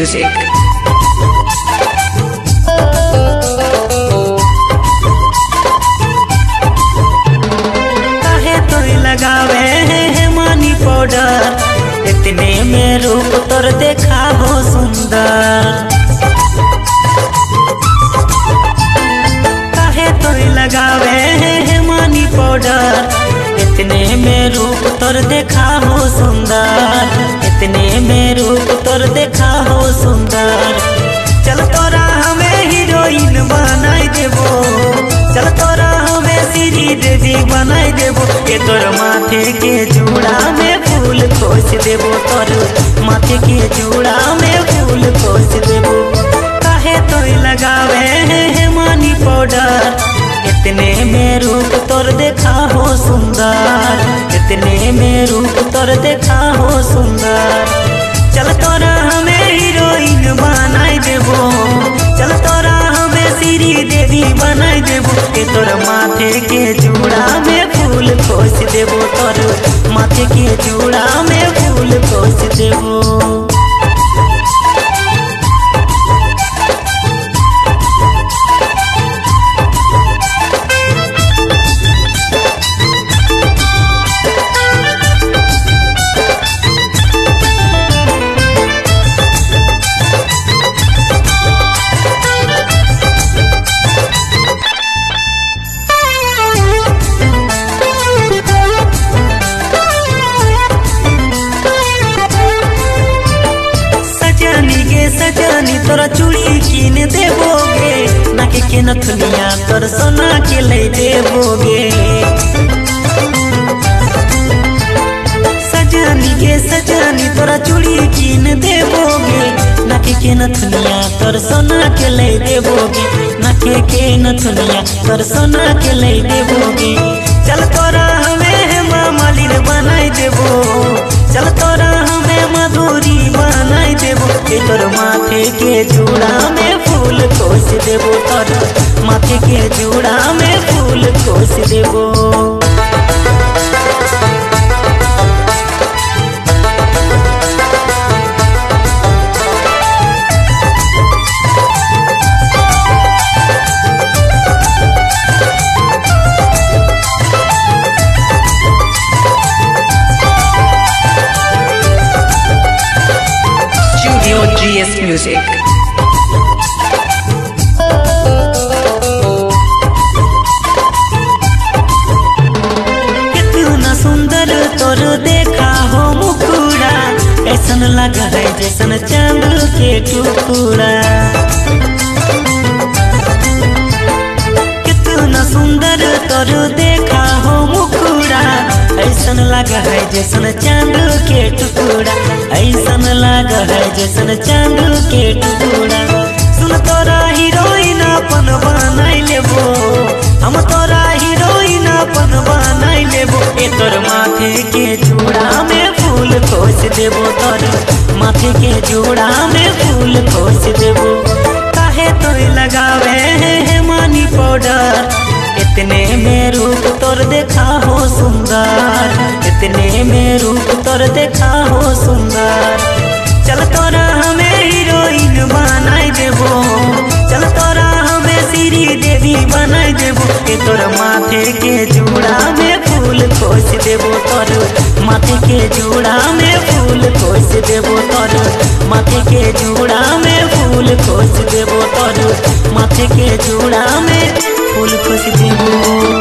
Music. काहे तो लगावे है मानी पाउडर, इतने में रूप तोर देखा हो सुंदर। काहे तो लगावे है मानी पाउडर, इतने में रूप तोर देखा हो सुंदर। इतने में रूप तोर देखा हो सुंदर। चल तोरा हमें हीरोइन बनाई देबो, चल तोरा हमें श्री देवी बनाई देबो। ये तोर माथे के जूड़ा में फूल खोस देबो, तोर माथे के जूड़ा में फूल खोस देबो। काहे तो लगावे है मानी पाउडर, इतने में रूप तोर देखा हो सुंदर। इतने में रूप तोर देखा हो सुंदर। चल तोरा हमें हीरोइन बनाई देबो, चल तोरा हमें श्री देवी बनाई देबो। के तोर माथे के जूड़ा में फूल खोस देबो, तोर माथे के जूड़ा में फूल खोस देबो। सजानी तोरा चूड़ी कीन देबोगे, नाके के नथुनिया तोर सोना के ले देबोगे। सजानी तोरा चूड़ी कीन देबोगे, नाके के नथुनिया तोर सोना के ले देबोगे। नाके के नथुनिया तोर सोना के ले देबोगे। चल तोरा हमें मालिन बनाई देबो, चल तोरा हमें मधुरी बनाई देबो। के तोर माथे के जूड़ा में फूल खोस देबो, तोर माथे के जूड़ा में फूल खोस देबो। GS Music. कितना सुंदर तोर देखा हो मुखड़ा, ऐसन लगा है जैसन चांद के टुकड़ा। कितना सुंदर तोर देखा हो मुखड़ा, ऐसन लगा है जैसन चांद के टुकड़ा। ऐसन लगा है जैसन चांद के टुकड़ा। सुन तोरा हीरोइन अपन बनाई लेबो, हम तोरा हीरोइन अपन बनाई लेबो। ए तोर माथे के जूड़ा में फूल खोस देबो, तोर माथे के जूड़ा में फूल खोस देबो। काहे तो लगावे है मानी पाउडर, इतने में रूप तोर देखा हो सुंदर। इतने में रूप तोर देखा हो सुंदर। चल तोरा हमें हीरोइन बनाई देबो, चल तोरा हमें श्री देवी बनाई देबो। के तोर माथे के जूड़ा में फूल खोस देबो, तोर माथे के जूड़ा में फूल खोस देबो। तोर माथे के जूड़ा में फूल खोस देबो, तोर माथे के जूड़ा में फूल खोस देबो।